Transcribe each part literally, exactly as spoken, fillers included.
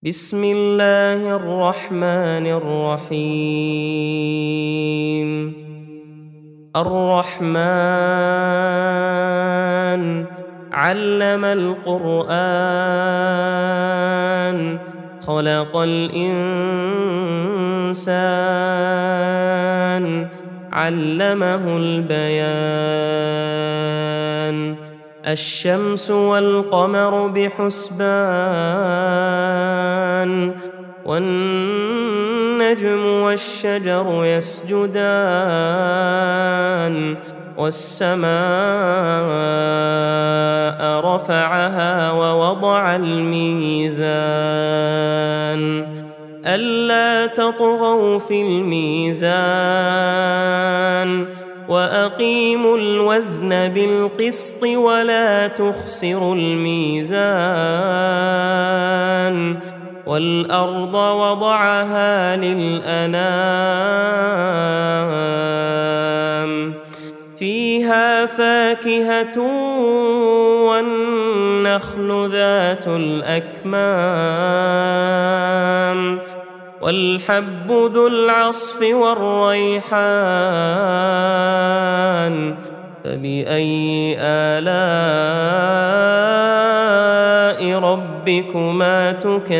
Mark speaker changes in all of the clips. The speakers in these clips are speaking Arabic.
Speaker 1: بسم الله الرحمن الرحيم. الرحمن علم القرآن خلق الإنسان علمه البيان. الشمس والقمر بحسبان والنجم والشجر يسجدان والسماء رفعها ووضع الميزان ألا تطغوا في الميزان وأقيموا الوزن بالقسط ولا تخسروا الميزان والأرض وضعها للأنام فيها فاكهة والنخل ذات الأكمام والحب ذو العصف والريحان فبأي آلاء ربكما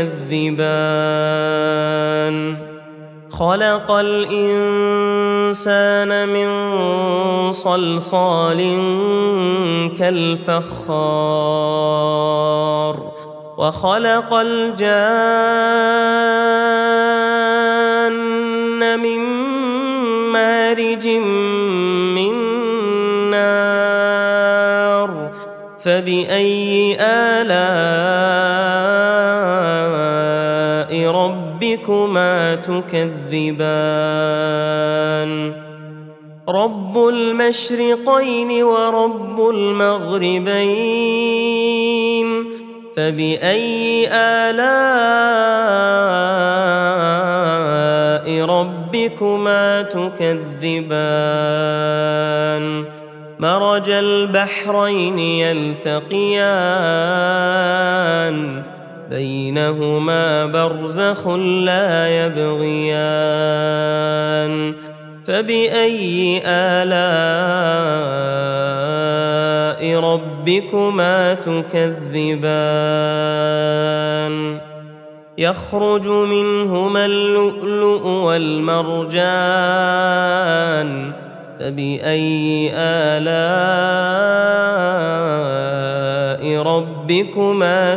Speaker 1: تكذبان. خلق الإنسان من صلصال كالفخار وخلق الجان من مارج من نار فبأي آلاء ربكما تكذبان. رب المشرقين ورب المغربين فبأي آلاء ربكما تكذبان. مرج البحرين يلتقيان بينهما برزخ لا يبغيان فبأي آلاء ربكما تكذبان. يخرج منهما اللؤلؤ والمرجان فبأي آلاء ربكما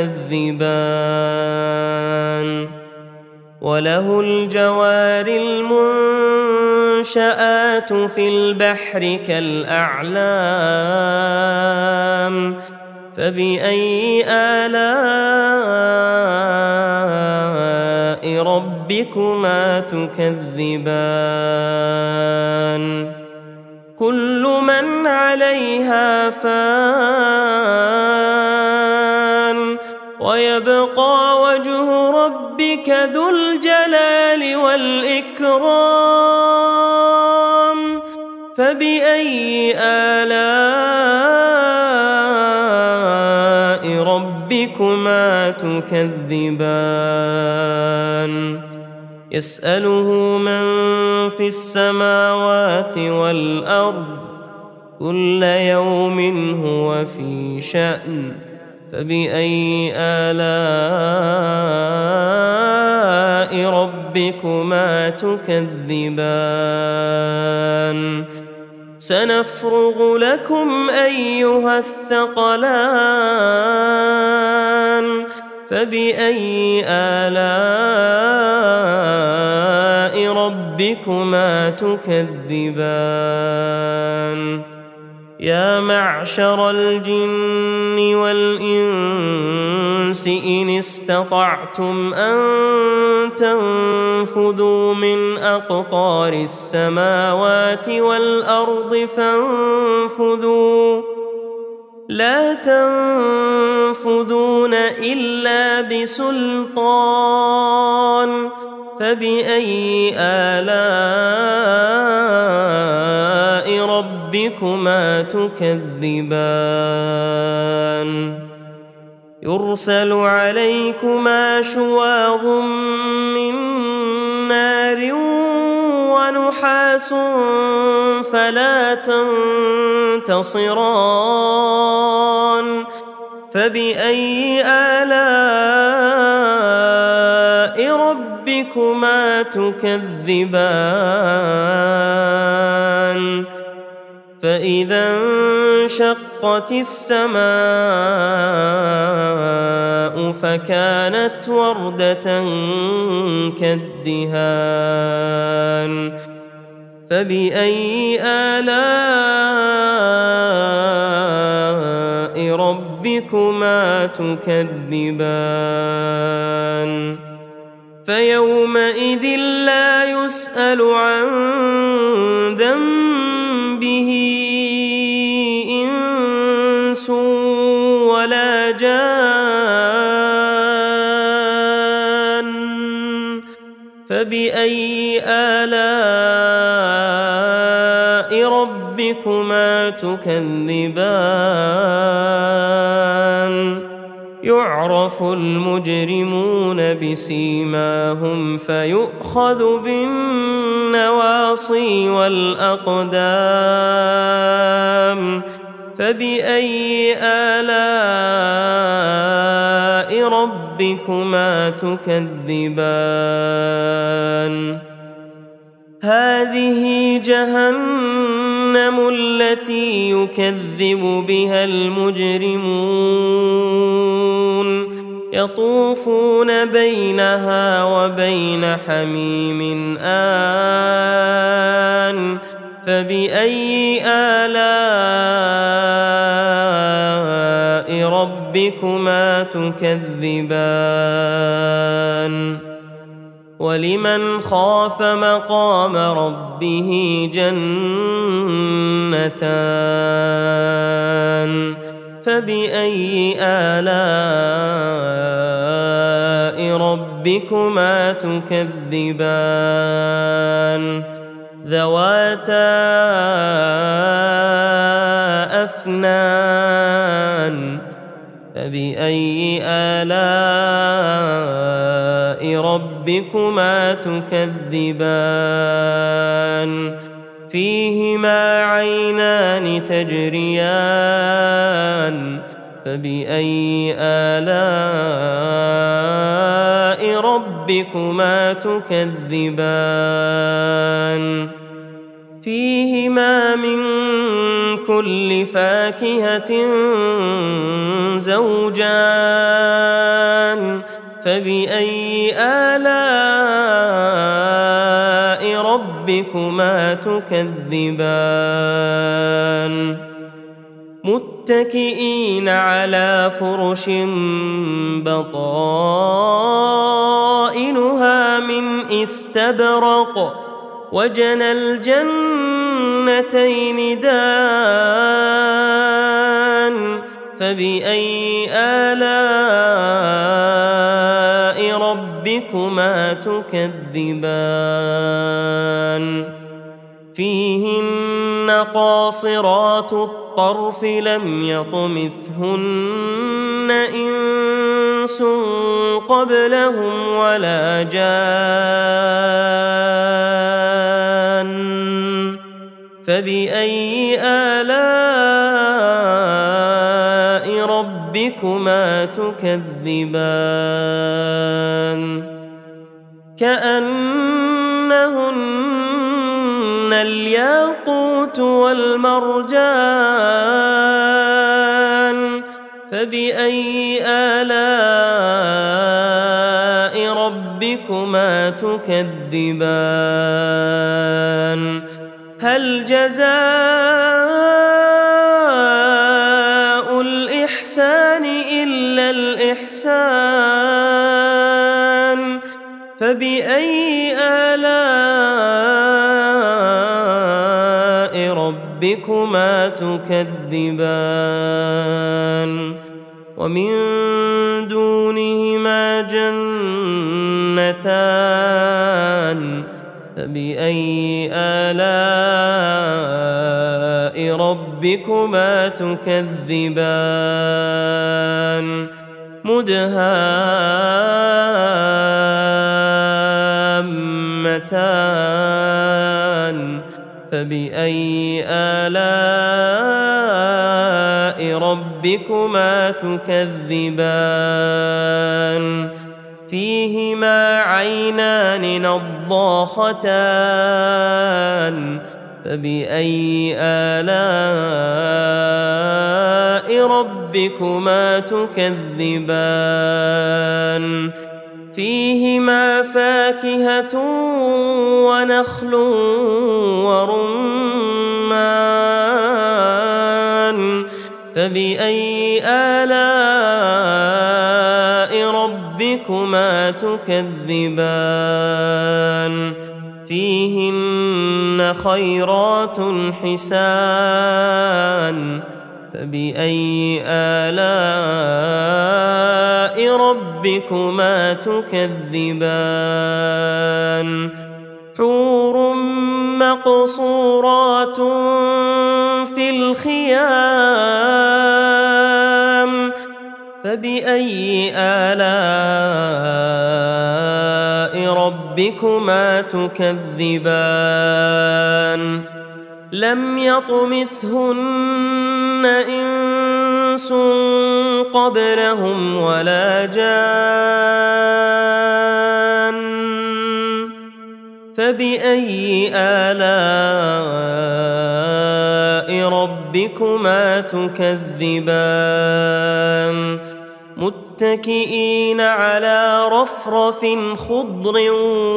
Speaker 1: تكذبان. وله الجوار المنشآت في البحر كالأعلام فبأي آلاء ربكما تكذبان. كل من عليها فان ويبقى وجه ربك ذو الجلال والإكرام فبأي آلاء ربكما تكذبان. يسأله من في السماوات والأرض كل يوم هو في شأن فبأي آلاء ربكما تكذبان. سنفرغ لكم أيها الثقلان فبأي آلاء ربكما تكذبان. يا معشر الجن والإنس إن استطعتم أن تنفذوا من أقطار السماوات والأرض فانفذوا لا تنفذون إلا بسلطان فبأي آلاء ربكما تكذبان. يرسل عليكما شواظ من نار ونحاس فلا تنتصران فبأي آلاء ربكما تكذبان فإذا انشقت السماء فكانت وردة كالدهان فبأي آلاء ربكما تكذبان فيومئذ لا يسأل عن ذنبه إنس ولا جان فبأي آلاء ربكما تكذبان يعرف المجرمون بسيماهم فيؤخذ بالنواصي والأقدام فبأي آلاء ربكما تكذبان هذه جهنم التي يكذب بها المجرمون يطوفون بينها وبين حميم آن فبأي آلاء ربكما تكذبان ولمن خاف مقام ربه جنتان فبأي آلاء ربكما تكذبان ذواتا أفنان فبأي آلاء ربكما تكذبان فيهما عينان تجريان فبأي آلاء ربكما تكذبان فيهما من كل فاكهة زوجان فبأي آلاء ربكما تكذبان متكئين على فرش بطائنها من استبرق وجنى الجنتين دان فبأي آلاء ربكما تكذبان فيهن قاصرات الطرف لم يطمثهن إنس قبلهم ولا جان فبأي آلاء ربكما تكذبان كأنهن الياقوت والمرجان فبأي آلاء ربكما تكذبان هل جزاء الإحسان إلا الإحسان فبأي آلاء ربكما تكذبان ومن دونهما جنتان فبأي آلاء ربكما تكذبان مدهامتان فبأي آلاء ربكما تكذبان فيهما عينان نضاختان فبأي آلاء ربكما تكذبان فيهما فاكهة ونخل ورمان فبأي آلاء ربكما تكذبان فيهن خيرات حسان فبأي آلاء ربكما تكذبان حور مقصورات في الخيام فبأي آلاء ربكما تكذبان لم يطمثهن إنس قبلهم ولا جان فبأي آلاء ربكما تكذبان متكئين على رفرف خضر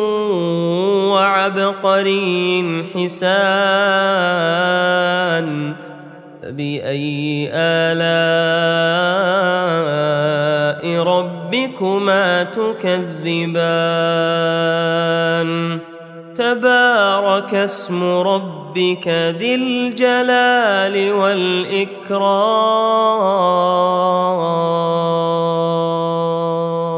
Speaker 1: وعبقري حسان فبأي آلاء ربكما تكذبان تبارك اسم ربك ذي الجلال والإكرام.